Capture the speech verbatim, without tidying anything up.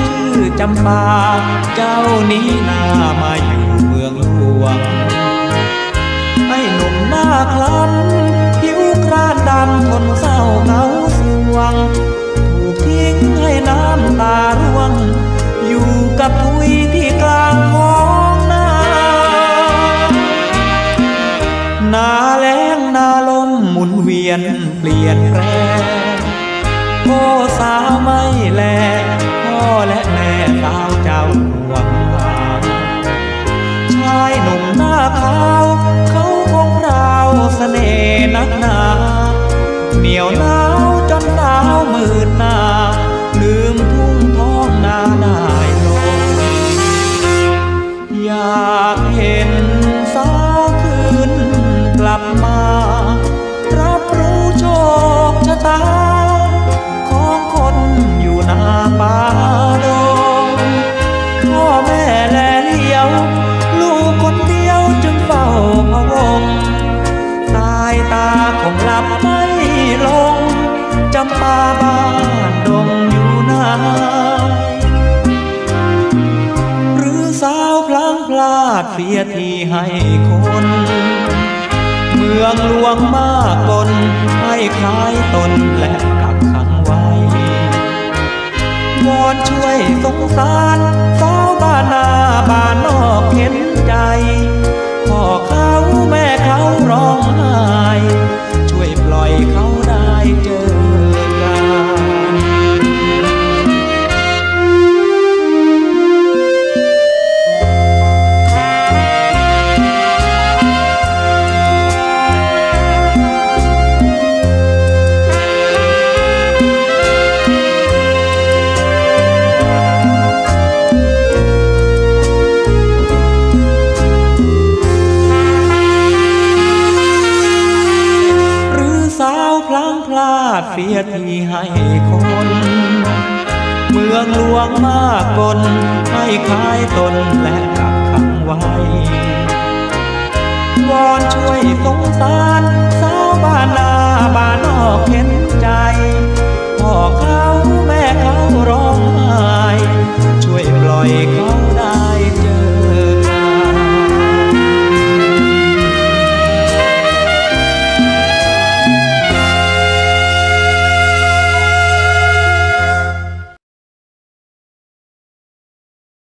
จำปาเจ้านี้นามาอยู่เมืองหลวงไอ้หนุ่มหน้าคล้ำผิวคร้านดำทนเศร้าเหงาสวงถูกทิ้งให้น้ำตาร่วงอยู่กับทุยที่กลางท้องนาหน้าแล้งหน้าลมหมุนเวียนเปลี่ยนแปลงโอ้สาวไม่แลพ่อและแม่สาวเจ้าห่วงหาชายหนุ่มหน้าขาวเขาคงราวเสน่ห์นักหนาเหนียวหนาวจนสาวมืดหน้าลืมทุ่งท้องนาได้ลงอยากเห็นสาวคืนกลับมารับรู้โชคชะตาของคนอยู่หน้าป่าดงพ่อแม่แลเลี้ยวลูกคนเดียวจึงเฝ้าพะวงสายตาคงหลับไม่ลงจำปาบ้านดงอยู่ไหนหรือสาวพลั้งพลาดเสียทีให้คนเมืองหลวงมากบนให้คล้ายตนและกักขังไว้วอนช่วยสงสารสาวบ้านนาบ้านนอกเห็นใจพ่อเขาแม่เขาร้องไห้ช่วยปล่อยเขาได้เจอกันพลั้งพลาดเสียทีให้คนเมืองหลวงมากกลให้คล้ายตนและกักขังไว้วอนช่วยสงสารสาวบ้านนาบ้านนอกเห็นใจพ่อเขาแม่เขาร้องไห้